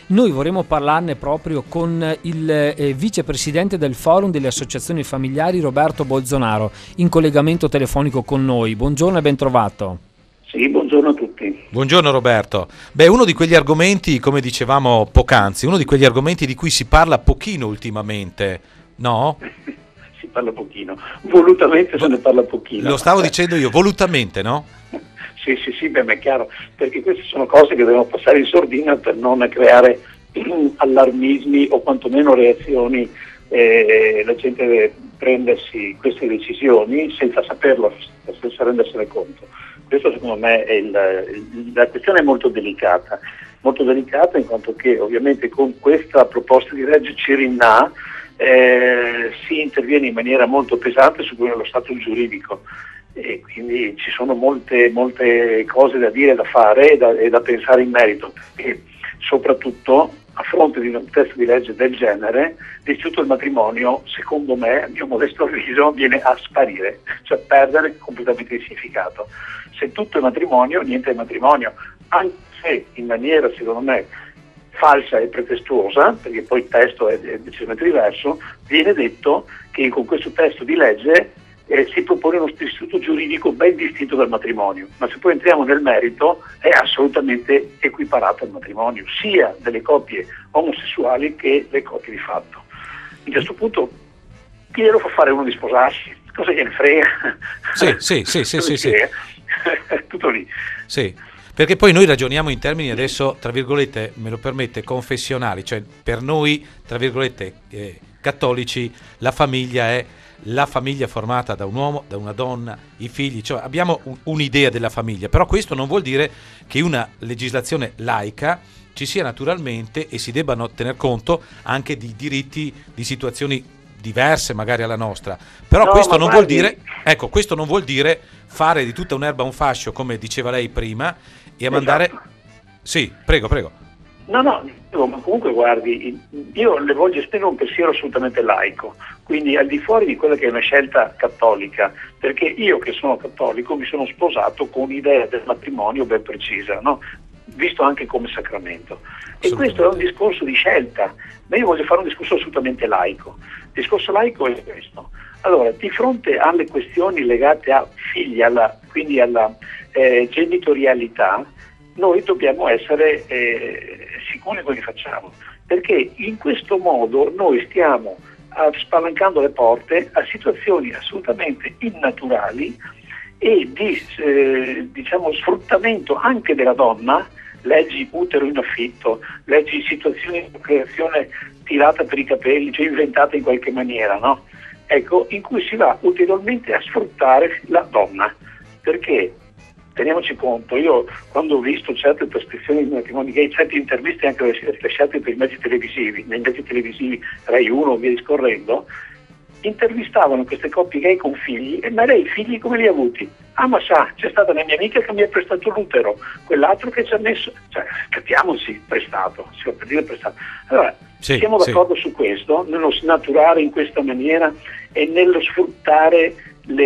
Noi vorremmo parlarne proprio con il vicepresidente del Forum delle Associazioni Familiari, Roberto Bolzonaro, in collegamento telefonico con noi. Buongiorno e ben trovato. Sì, buongiorno a tutti. Buongiorno Roberto. Uno di quegli argomenti, come dicevamo poc'anzi, uno di quegli argomenti di cui si parla pochino ultimamente, no? Si parla pochino, volutamente se ne parla pochino. Lo stavo dicendo io, volutamente, no? Sì, ma è chiaro, perché queste sono cose che devono passare in sordina per non creare allarmismi o quantomeno reazioni. La gente deve prendersi queste decisioni senza saperlo, senza rendersene conto. Questo secondo me è la questione è molto delicata in quanto che ovviamente con questa proposta di legge Cirinnà si interviene in maniera molto pesante su quello dello stato giuridico. E quindi ci sono molte cose da dire, da fare e da pensare in merito, e soprattutto a fronte di un testo di legge del genere l'istituto del matrimonio, secondo me, a mio modesto avviso, viene a sparire, cioè perdere completamente il significato. Se tutto è matrimonio, niente è matrimonio, anche se in maniera secondo me falsa e pretestuosa, perché poi il testo è decisamente diverso, viene detto che con questo testo di legge si propone uno istituto giuridico ben distinto dal matrimonio, ma se poi entriamo nel merito è assolutamente equiparato al matrimonio, sia delle coppie omosessuali che le coppie di fatto. A questo punto chi glielo fa fare uno di sposarsi? Cosa gliene frega? Sì. Tutto lì. Sì, perché poi noi ragioniamo in termini adesso, tra virgolette, me lo permette, confessionali, cioè per noi, tra virgolette, cattolici, la famiglia è la famiglia formata da un uomo, da una donna, i figli, cioè abbiamo un'idea della famiglia, però questo non vuol dire che una legislazione laica ci sia naturalmente e si debbano tener conto anche di diritti, di situazioni diverse magari alla nostra, però questo non vuol dire, questo non vuol dire fare di tutta un'erba un fascio, come diceva lei prima, e a mandare... Sì, prego. No, ma comunque guardi, io le voglio esprimere un pensiero assolutamente laico, quindi al di fuori di quella che è una scelta cattolica, perché io che sono cattolico mi sono sposato con un'idea del matrimonio ben precisa, no? Visto anche come sacramento. E questo è un discorso di scelta, ma io voglio fare un discorso assolutamente laico. Il discorso laico è questo. Allora, di fronte alle questioni legate a figli, quindi alla genitorialità, noi dobbiamo essere sicuri di quello che facciamo, perché in questo modo noi stiamo spalancando le porte a situazioni assolutamente innaturali e di sfruttamento anche della donna, leggi utero in affitto, leggi situazioni di creazione tirata per i capelli, cioè inventate in qualche maniera, no? Ecco, in cui si va ulteriormente a sfruttare la donna, perché teniamoci conto, io quando ho visto certe trascrizioni di matrimoni gay, certe interviste anche lasciate per i mezzi televisivi, nei mezzi televisivi Rai 1 via discorrendo, intervistavano queste coppie gay con figli, ma lei i figli come li ha avuti? Ah, ma sa, c'è stata una mia amica che mi ha prestato l'utero, quell'altro che ci ha messo, cioè capiamoci, prestato, si va per dire prestato. Allora, siamo d'accordo su questo, nello snaturare in questa maniera e nello sfruttare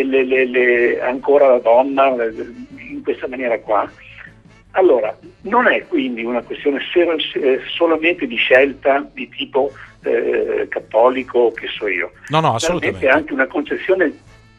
ancora la donna in questa maniera qua. Allora, non è quindi una questione solamente di scelta di tipo cattolico, che so io. No, assolutamente. È anche una concezione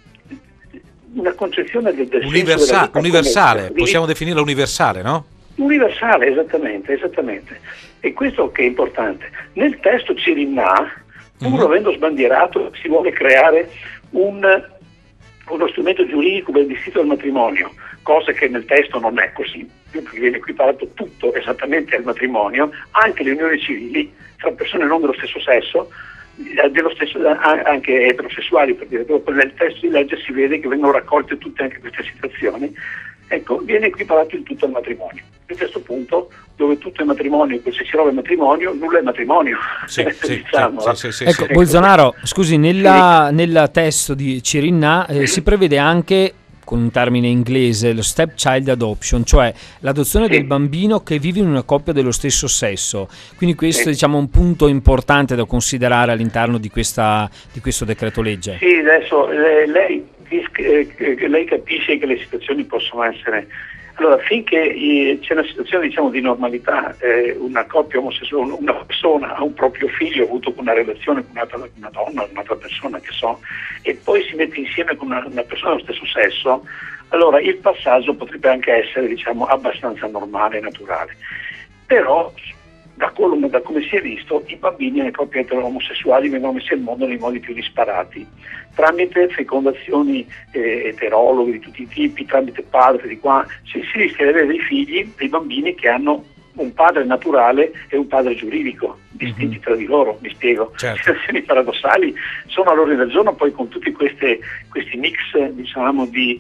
del universale, possiamo definirla universale, no? Universale, esattamente. E questo che è importante. Nel testo Cirinnà, pur avendo sbandierato, si vuole creare uno strumento giuridico ben distinto dal matrimonio, cosa che nel testo non è così, perché viene equiparato tutto esattamente al matrimonio, anche le unioni civili tra persone non dello stesso sesso, anche eterosessuali, per dire, dopo nel testo di legge si vede che vengono raccolte tutte anche queste situazioni. Ecco, viene equiparato il tutto al matrimonio. A questo punto, dove tutto è matrimonio, qualsiasi roba è matrimonio, nulla è matrimonio. Ecco, Bolzonaro, scusi, nel testo di Cirinnà si prevede anche, con un termine inglese, lo step child adoption, cioè l'adozione del bambino che vive in una coppia dello stesso sesso. Quindi questo è un punto importante da considerare all'interno di questo decreto legge. Sì, adesso lei capisce che le situazioni possono essere Allora, finché c'è una situazione, diciamo, di normalità, una coppia omosessuale, una persona ha un proprio figlio avuto una relazione con una donna, un'altra persona che so, e poi si mette insieme con una persona dello stesso sesso, allora il passaggio potrebbe anche essere, diciamo, abbastanza normale e naturale. Però, da come si è visto, i bambini nelle coppie omosessuali vengono messi al mondo nei modi più disparati, tramite fecondazioni eterologhe di tutti i tipi, tramite padre di qua. Si rischia di avere dei figli, dei bambini che hanno un padre naturale e un padre giuridico, distinti tra di loro, mi spiego. Certo. Situazioni paradossali sono all'ordine del giorno, poi con tutti questi mix, diciamo, di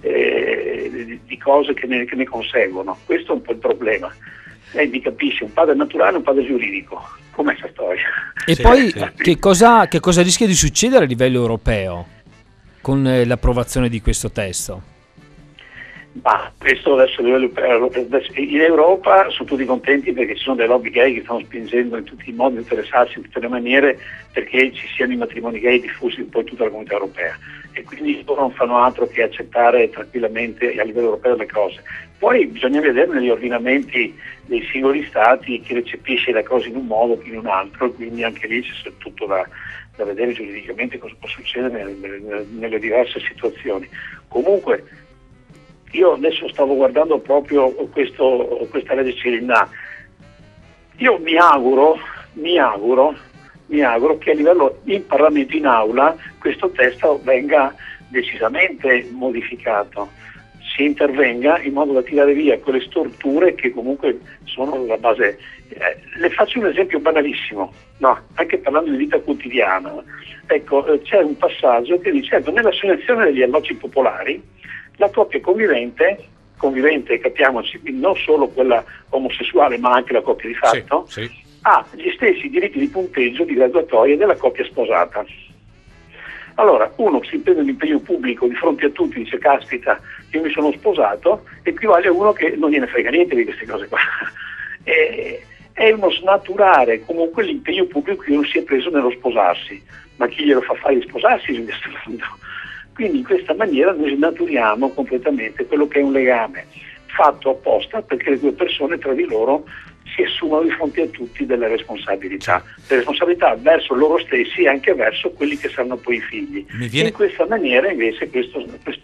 cose che ne conseguono. Questo è un po' il problema. Mi capisce, un padre naturale e un padre giuridico. Com'è questa storia? E poi che cosa rischia di succedere a livello europeo con l'approvazione di questo testo? Ma questo adesso in Europa sono tutti contenti perché ci sono delle lobby gay che stanno spingendo in tutti i modi, interessarsi in tutte le maniere perché ci siano i matrimoni gay diffusi un po' in tutta la comunità europea, e quindi loro non fanno altro che accettare tranquillamente a livello europeo le cose. Poi bisogna vedere negli ordinamenti dei singoli stati chi recepisce le cose in un modo, chi in un altro, quindi anche lì c'è tutto da vedere giuridicamente cosa può succedere nelle diverse situazioni. Comunque io adesso stavo guardando proprio questa legge Cirinnà. Io mi auguro che a livello in Parlamento, in aula, questo testo venga decisamente modificato, si intervenga in modo da tirare via quelle storture che comunque sono la base. Le faccio un esempio banalissimo, anche parlando di vita quotidiana. Ecco, c'è un passaggio che dice che nell'assegnazione degli alloggi popolari la coppia convivente, capiamoci, non solo quella omosessuale ma anche la coppia di fatto, sì. Ha gli stessi diritti di punteggio, di graduatoria della coppia sposata. Allora, uno si prende l'impegno pubblico di fronte a tutti, dice caspita, io mi sono sposato, equivale a uno che non gliene frega niente di queste cose qua. È uno snaturare comunque l'impegno pubblico che uno si è preso nello sposarsi, ma chi glielo fa fare di sposarsi in questo mondo? Quindi in questa maniera noi snaturiamo completamente quello che è un legame fatto apposta perché le due persone tra di loro si assumono di fronte a tutti delle responsabilità verso loro stessi e anche verso quelli che saranno poi i figli. In questa maniera invece questa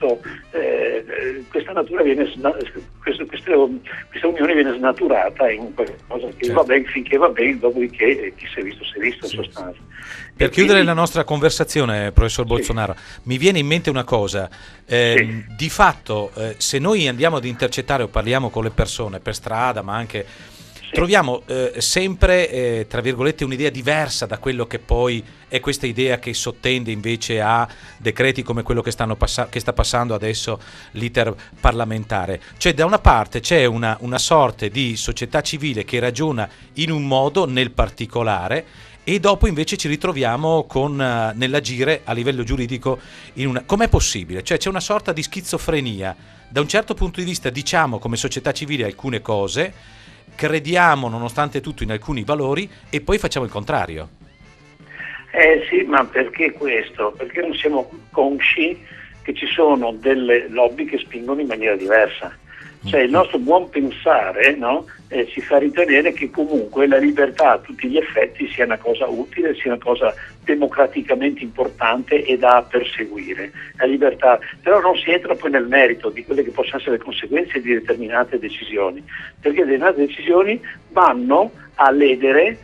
natura questa unione viene snaturata in qualcosa che va bene finché va bene, dopodiché chi si è visto in sostanza. Per chiudere la nostra conversazione, professor Bolsonaro, mi viene in mente una cosa. Di fatto, se noi andiamo ad intercettare o parliamo con le persone per strada, ma anche troviamo sempre, tra virgolette, un'idea diversa da quello che poi è questa idea che sottende invece a decreti come quello che sta passando adesso l'iter parlamentare. Cioè, da una parte c'è una sorta di società civile che ragiona in un modo nel particolare, e dopo invece ci ritroviamo nell'agire a livello giuridico com'è possibile? Cioè c'è una sorta di schizofrenia. Da un certo punto di vista diciamo come società civile alcune cose, crediamo nonostante tutto in alcuni valori e poi facciamo il contrario. Sì, ma perché questo? Perché non siamo consci che ci sono delle lobby che spingono in maniera diversa. Cioè il nostro buon pensare ci fa ritenere che comunque la libertà a tutti gli effetti sia una cosa utile, sia una cosa democraticamente importante e da perseguire. La libertà, però non si entra poi nel merito di quelle che possono essere le conseguenze di determinate decisioni, perché determinate decisioni vanno a ledere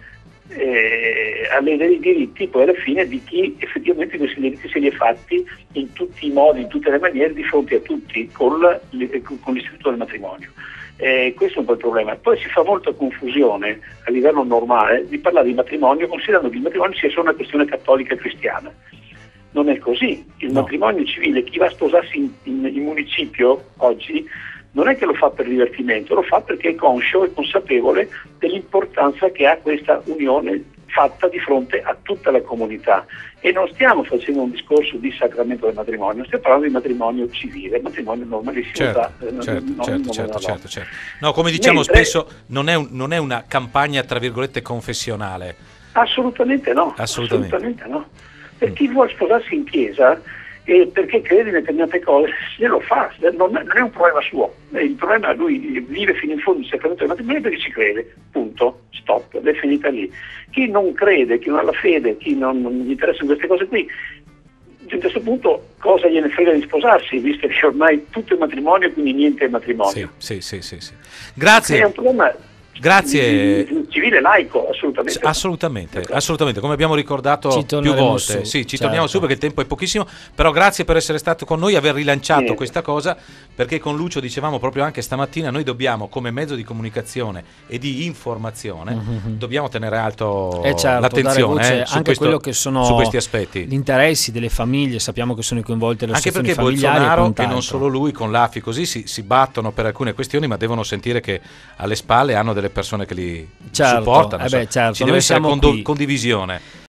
i diritti poi alla fine di chi effettivamente questi diritti se li è fatti in tutti i modi, in tutte le maniere, di fronte a tutti con l'istituto del matrimonio. Questo è un po' il problema. Poi si fa molta confusione a livello normale di parlare di matrimonio considerando che il matrimonio sia solo una questione cattolica e cristiana. Non è così. Il matrimonio civile, chi va a sposarsi in municipio oggi non è che lo fa per divertimento, lo fa perché è conscio e consapevole dell'importanza che ha questa unione fatta di fronte a tutta la comunità. E non stiamo facendo un discorso di sacramento del matrimonio, stiamo parlando di matrimonio civile, matrimonio normalissimo. Certo. No, come diciamo spesso, non è una campagna tra virgolette confessionale. Assolutamente no. Per chi vuole sposarsi in chiesa, perché crede in determinate cose, se lo fa, non è un problema suo, il problema lui vive fino in fondo il sacramento del matrimonio perché ci crede, punto, stop, è finita lì. Chi non crede, chi non ha la fede, chi non gli interessano queste cose qui, a questo punto cosa gliene frega di sposarsi, visto che ormai tutto è matrimonio, quindi niente è matrimonio. Sì. Grazie. È un problema civile laico, assolutamente, come abbiamo ricordato più volte. Ci torniamo su perché il tempo è pochissimo, però grazie per essere stato con noi, aver rilanciato questa cosa, perché con Lucio dicevamo proprio anche stamattina, noi dobbiamo, come mezzo di comunicazione e di informazione, dobbiamo tenere alto l'attenzione anche quello che sono su questi aspetti, gli interessi delle famiglie. Sappiamo che sono coinvolte le associazioni familiari, anche perché Bolsonaro e non solo lui con l'AFI così si battono per alcune questioni, ma devono sentire che alle spalle hanno delle persone che li supportano, ci deve essere condivisione.